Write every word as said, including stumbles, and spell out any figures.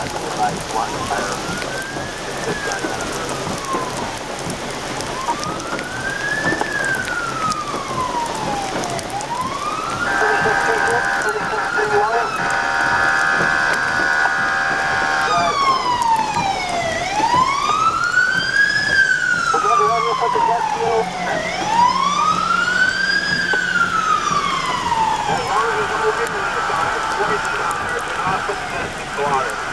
by Swanton Fire Department. Put the jet fuel. As long as there's no wind on the side, it's poison down there. Do not put the jet in the water.